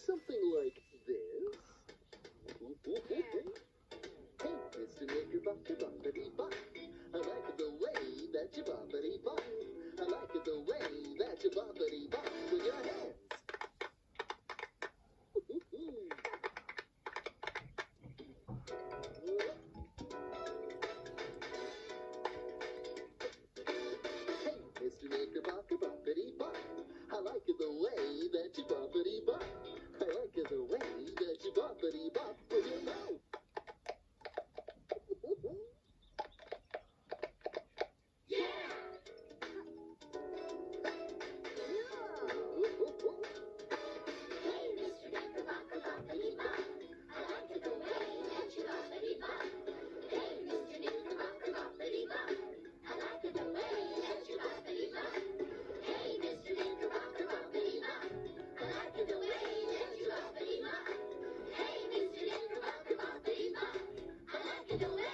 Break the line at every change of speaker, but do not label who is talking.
something like this. Hey, Mr. Knickerbocker, boppity bop. I like the way that you boppity bop. I like the way that you boppity bop with your hands. Hey, Mr. Knickerbocker, boppity bop. I like the way that you boppity bop. I like the way that you boppity bop with your mouth.
Hey, Mr. Knickerbocker, boppity bop. I like the way that you boppity bop. Hey, Mr. Knickerbocker, boppity bop. I like the way that you boppity bop. Hey, Mr. Knickerbocker, boppity bop. I like the way that you boppity bop. Hey, Mr. Knickerbocker, boppity bop. I like the way